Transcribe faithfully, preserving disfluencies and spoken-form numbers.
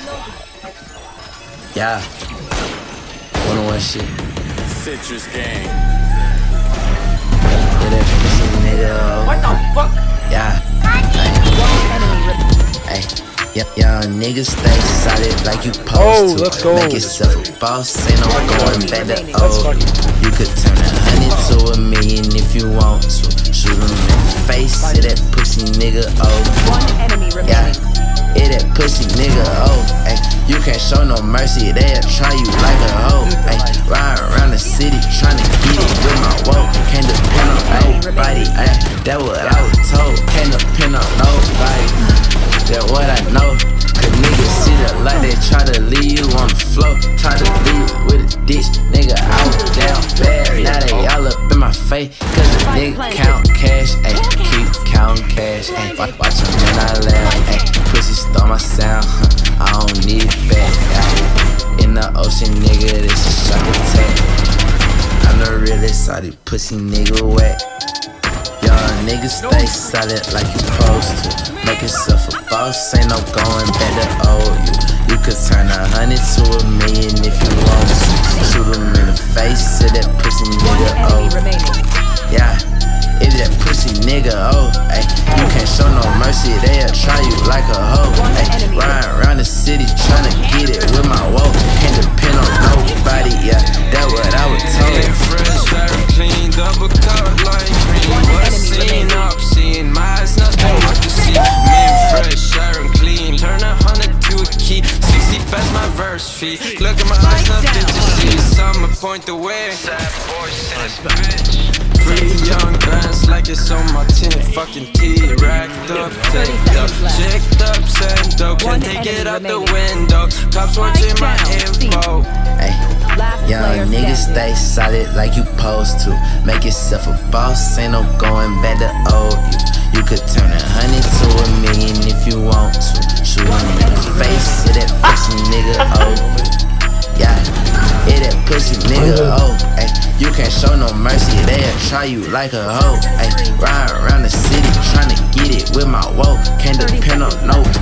Yeah. one oh one shit. Citrus gang. Yeah, that pussy nigga. What the fuck? Yeah. Hey. Yep, young niggas stay solid like you supposed oh, to. Let's go. Make yourself a boss, ain't no going back to old. You could turn a hundred to a million if you want to. Shoot him in the face, say that pussy nigga oh. One enemy remaining. Yeah, it that pussy nigga oh. Ay, you can't show no mercy, they'll try you like a hoe. Ay, ride around the city trying to get it with my woe. Can't depend on nobody, ay, that what I was told. Can't depend on nobody. That what I know, cause niggas see the light, they try to leave you on the floor. Try to leave you with a ditch, nigga, I was down bad. Now they all up in my face, cause the nigga count cash, ayy, keep counting cash, ayy. Watch, watch them when I laugh, ayy, pussy stole my sound, huh, I don't need it back, ayy. In the ocean, nigga, this a shark attack. I'm the realest, all these pussy nigga wet. Young niggas stay solid like you supposed to. Make yourself a boss, ain't no going back to old you. You could turn a hundred to a million if you want to. Shoot him in the face, say that pussy nigga oh. Yeah, it that pussy nigga oh. Ay, you can't show no mercy, they'll try you like a hoe. Ay, riding around the city trying to get it with my woe. Can't depend on nobody, yeah, that what I was told. Fresh, very clean, double cup like green. What I seen up, seeing my eyes, nothing what to see. Men fresh, Sharon clean, turn a hundred to a key. Sixty past my verse fee. Look at my eyes, nothing to see. Summer point the way. Sad voice in this bitch. Pretty young glance like it's on my tin. Fucking T racked up, taped up, checked up, sent up. Can't take it out the window. Cops watching my info. Ay, young niggas stay solid like you supposed to. Make yourself a boss, ain't no going back to old you. You could turn a hundred to a million if you want to. Shoot him in the face, say that pussy nigga oh. Yeah, it that pussy nigga oh. Ay, you can't show no mercy, they'll try you like a hoe. Ay, ride around the city trying to get it with my woe. Can't depend on nobody.